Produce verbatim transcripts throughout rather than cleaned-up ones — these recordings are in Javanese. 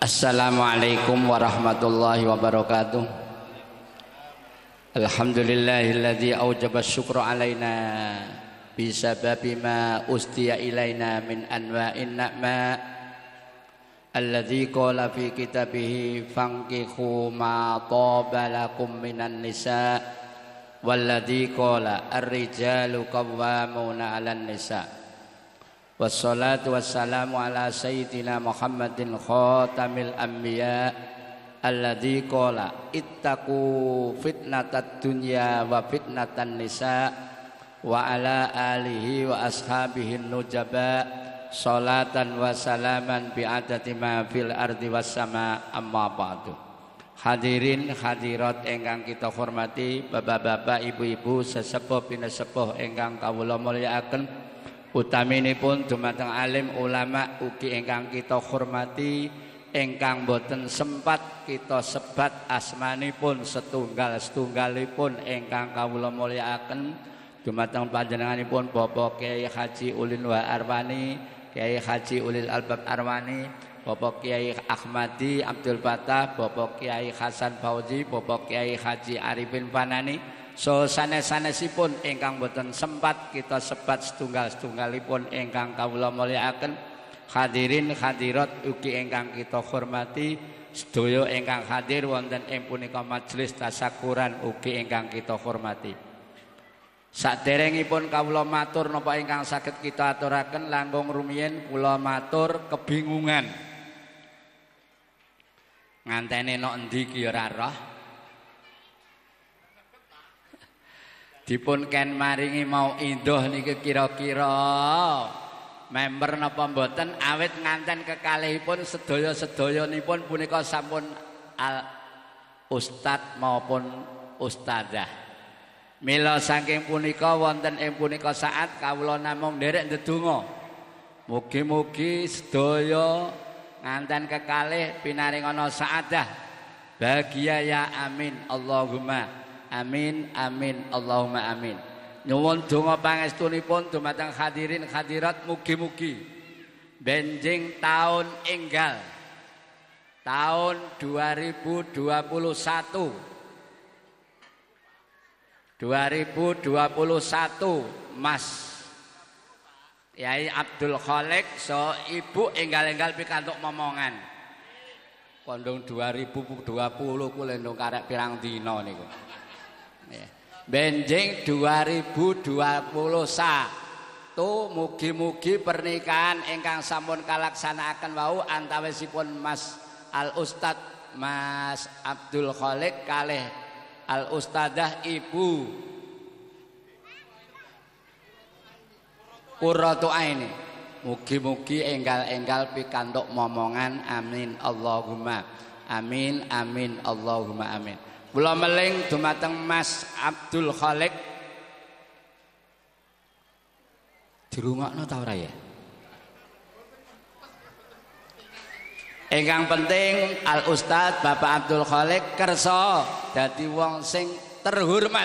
Assalamualaikum warahmatullahi wabarakatuh. Alhamdulillahilladzi aujaba syukra alaina bisababi ma ustiya ilaina min anwa'in na'ma alladzi qala fi kitabihi fankihu ma taba lakum minan nisa walladzi qala ar-rijalu qawwamuna 'alan nisa. Wassalatu wassalamu ala sayyidina Muhammadin khatamil anbiya alladzi qala ittaqu fitnatad dunya wa fitnatan nisa wa ala alihi wa ashabihi nujaba salatan wa salaman bi'adati ma fil ardi was sama amma ba'du. Hadirin hadirat ingkang kita hormati, bapak-bapak, ibu-ibu, sesepuh pinesepuh ingkang kawula mulyakaken, utaminipun dumateng alim ulama ugi ingkang kita hormati, ingkang boten sempat kita sebat asmanipun setunggal-setunggalipun ingkang kawula mulyakaken, dumateng panjenenganipun Bapak Kiai Haji Ulil Wa Arwani, Kiai Haji Ulil Albab Arwani, Bapak Kiai Ahmadi Abdul Fatah, Bapak Kiai Hasan Fauzi, Bapak Kiai Haji Arifin Fanani. So sanes-sanesipun ingkang boten sempat kita sebat setunggal-setunggalipun ingkang kawula mulyakaken, hadirin hadirat ugi ingkang kita hormati, sedaya ingkang hadir wonten ing punika majelis tasyakuran ugi ingkang kita hormati. Saderengipun kawula matur napa ingkang saged kita aturaken, langkung rumiyin kula matur kebingungan. Ngantene nok endi ki ora roh. Dipun ken maringi mau indoh niki kira-kira member napa mboten, awit nganten kekalihipun sedaya-sedayanipun punika sampun al ustad maupun ustadzah. Mila saking punika wonten ing punika saat kawula namung nderek ndedonga. Mugi-mugi sedaya nganten kekalih pinaringana saadah bahagia ya amin Allahumma amin amin Allahumma amin. Nyuwun donga pangestunipun dumateng hadirin hadirat, mugi-mugi benjing taun enggal tahun dua ribu dua puluh satu dua ribu dua puluh satu Mas Yai Abdul Khalik so ibu enggal-enggal pikantuk momongan kondong dua ribu dua puluh ku lendong karek pirang dina niku. Benjing dua ribu dua puluh satu mugi-mugi pernikahan ingkang sampun kalaksanakaken wau antawisipun Mas Al Ustad Mas Abdul Khalik kalih Al Ustadzah Ibu Qurratu Aini, mugi-mugi enggal-enggal pikantuk momongan amin Allahumma amin amin Allahumma amin. Kula meling dumateng Mas Abdul Khalik. Dirungokno ta ora ya? Ingkang penting Al Ustad Bapak Abdul Khalik kersa dadi wong sing terhormat.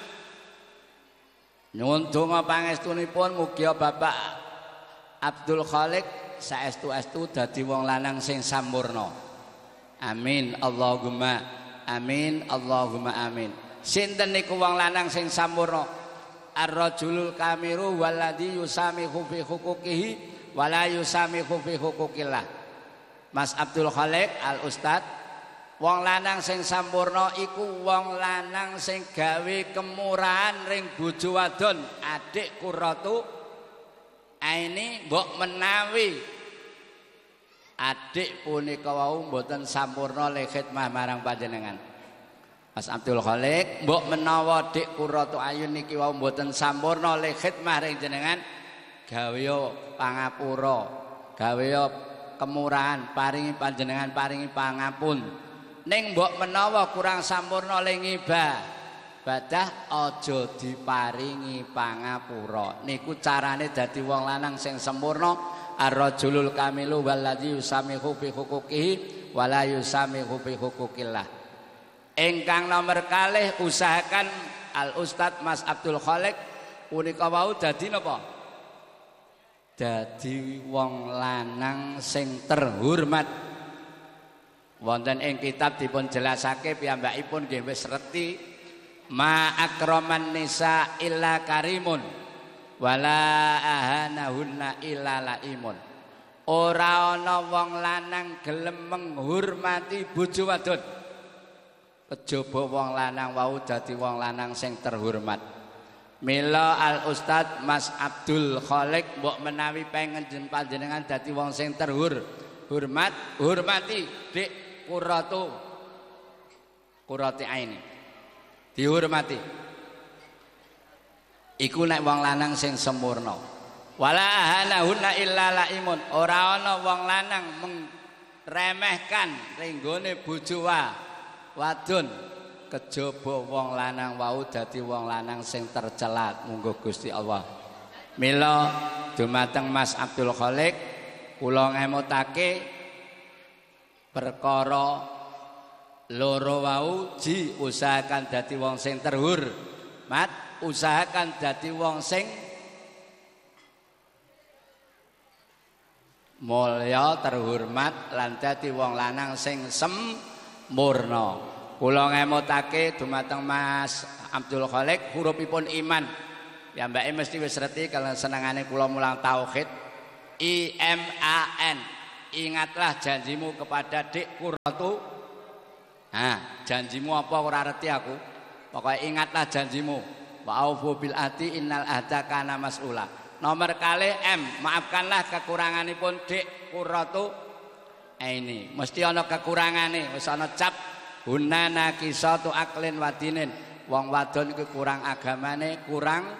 Nyuwun donga pangestunipun mugi Bapak Abdul Khalik saestu-estu dadi wong lanang sing sampurna. Amin Allahumma amin Allahumma amin. Sinten niku wong lanang sing sampurna? Ar-rajulul kamiru walladzi yusamihu fi huquqihi wa la yusamihu fi huquqillah. Mas Abdul Khalik Al Ustad, wong lanang sing sampurna iku wong lanang sing gawe kemurahan ring bojo wadon. Adik Qurratu Aini mbok menawi adik punika wau mboten sampurna le khidmah marang panjenengan. Mas Abdul Khalik, mbok menawa Dik Qurratu Ayun niki wau mboten sampurna le khidmah ring jenengan, gawe pangapura, gawe kemurahan, paringi panjenengan paringi pangapun. Ning mbok menawa kurang sampurna le ngibadah, aja diparingi pangapura. Niku carane dadi wong lanang sing sempurna. Ar-rajulul kamilu walladzi yusamihu fi huquqihi wa la yusamihu fi huquqillah. Ingkang nomor kalih usahakan Al Ustad Mas Abdul Khalik punika wau dadi napa? Dadi wong lanang sing terhormat Wonten ing kitab dipun jelasake piyambakipun nggih wis reti ma akraman nisa illa karimun wala ahanahunna illa laimun. Ora ana wong lanang gelem menghormati bojo wadon kejaba wong lanang wau dadi wong lanang sing terhormat. Mila al Ustad Mas Abdul Khalik mbok menawi pengen panjenengan dadi wong sing terhur hormat hormati Dik Qurratu Qurrati Aini dihormati iku nek wong lanang sing sempurna. Wala ahanahunna illa laimun. Ora ana wong lanang meremehkan renggone bojo wadon kejaba wong lanang wau dadi wong lanang sing tercela. Monggo Gusti Allah. Mila dumateng Mas Abdul Khalik kula ngemutake perkara loro wau ji usahakan dadi wong sing terhormat, usahakan dadi wong sing mulya terhormat lan dadi wong lanang sing sempurna. Kula ngemutake dumateng Mas Abdul Khalik hurufipun iman. Ya mbake mesti wis reti kalau senengane kula mulang tauhid. I M A N. Ingatlah janjimu kepada Dik Qurratu. Nah, janjimu apa ora reti aku. Pokoknya ingatlah janjimu. Wa aufu bil ahdi innal ahda kana mas'ula. Nomor kali M, maafkanlah kekuranganipun Dik Qurratu. Eh ini mesti ana kekurangane, wis ana cap hunana kisatu aklin wadinin. Wong wadon iku kurang agamane, kurang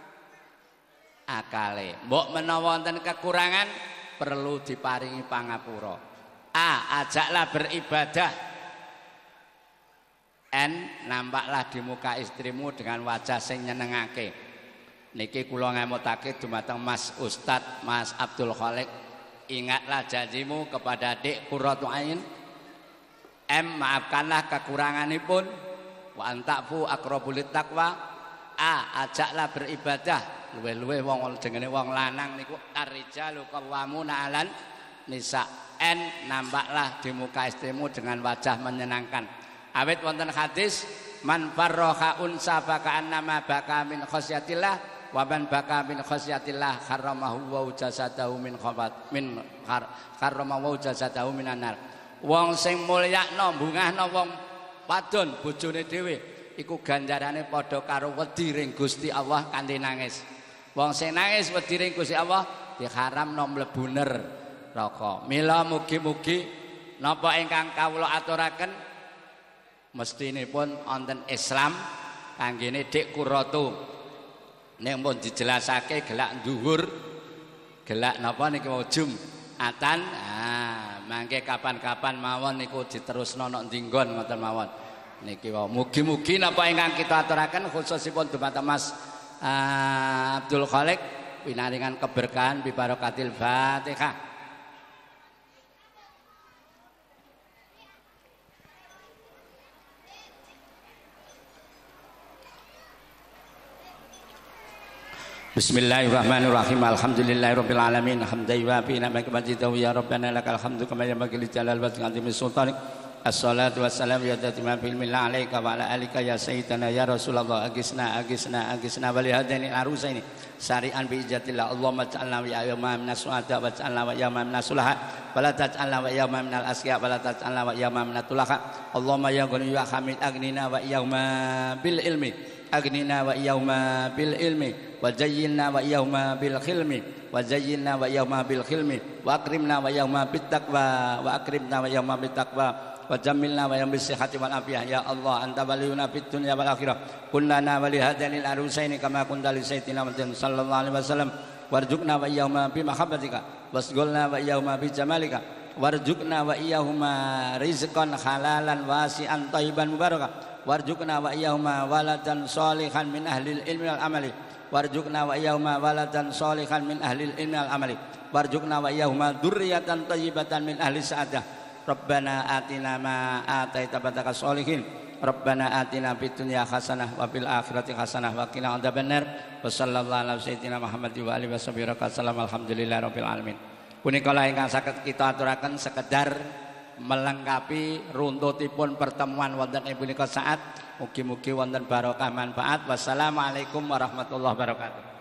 akale. Mbok menawa wonten kekurangan perlu diparingi pangapura. A. Ajaklah beribadah. N. Nampaklah di muka istrimu dengan wajah sing nyenengake. Niki kula ngemutake dumateng Mas Ustad Mas Abdul Khalik. Ingatlah janjimu kepada Dik Qurratu Ain. M. Maafkanlah kekuranganipun. Wa antafu aqrabulit taqwa. A. Ajaklah beribadah. Luwe-luwe wong jenenge wong lanang niku ar-rijalu qawwamuna 'alan nisa. N. Nampaklah di muka istrimu dengan wajah menyenangkan. Awit wonten hadis man farraha unsa baka annama baka min khasyatillah wa man baka min khasyatillah haramahu wa jasadahu min khabat min haramahu jasadahu minan nar. Wong sing mulyakno bungahno wong wadon bojone dhewe iku ganjarane padha karo wedi ring Gusti Allah kanthi nangis. Wong sing nangis wedi ring Gusti Allah diharamno mlebu neraka. Mila mugi-mugi napa ingkang kawula aturaken mestinipun wonten Islam kanggene Dik Qurratu. Nek pun dijelasake gelak dhuwur, gelak napa niki mau Jumatan. Ah, mangke kapan-kapan mawon niku diterusno nok ndinggon ngoten mawon. Niki wae mugi-mugi napa ingkang kita aturaken khususipun dumateng Mas uh, Abdul Khalik pinaringan keberkahan bi barakatil Fatihah. Bismillahirrahmanirrahim. Alhamdulillahirabbil alamin. Hamdan yuwafi ni'maka majidahu ya rabbana lakal hamdu kama yanbaghi li jalali wajhika azimi sultanik. Assalatu wassalamu ya tatimma bil millah alaika wa ala alika ya sayyidana ya Rasulullah agisna agisna agisna wali hadani arusaini syari'an bi ijatillah. Allahumma ja'alna wa yawma minas su'ada wa ja'alna wa yawma minas sulaha wa la taj'alna wa yawma minal asqiya wa la taj'alna wa yawma minat tulaha. Allahumma ya ghani ya hamid aghnina wa yawma bil ilmi aghnina wa yawma bil ilmi wa zayyinna wa yawma bil khilmi wa zayyinna wa yawma bil khilmi wa akrimna wa yawma bit taqwa wa akrimna wa yawma bit taqwa wa jamilna wa yawma bis sihhati wal afiyah. Ya Allah anta waliyuna fid dunya wal akhirah kullana wa li hadanil arusaini kama kunta li sayyidina Muhammad sallallahu alaihi wasallam warzuqna wa yawma bi mahabbatika wasghulna wa yawma bi jamalika warzuqna wa iyahuma rizqan halalan wasi'an thayyiban mubarakan warzuqna wa iyahuma waladan sholihan min ahlil ilmi wal amali warzuqna wa iyahuma waladan sholihan min ahlil ilmi wal amali warzuqna wa iyahuma dzurriyyatan thayyibatan min ahli sa'adah. Rabbana atina ma ataita bataka sholihin Rabbana atina fid dunya hasanah wa fil akhirati hasanah wa qina adzabannar wa sallallahu ala sayyidina Muhammad wa alihi wasallam alhamdulillahirabbil alamin. Punika la ingkang saged kita aturaken sekedar melengkapi runtutipun pertemuan wonten ing punika saat. Mugi-mugi wonten barokah manfaat. Wassalamualaikum warahmatullahi wabarakatuh.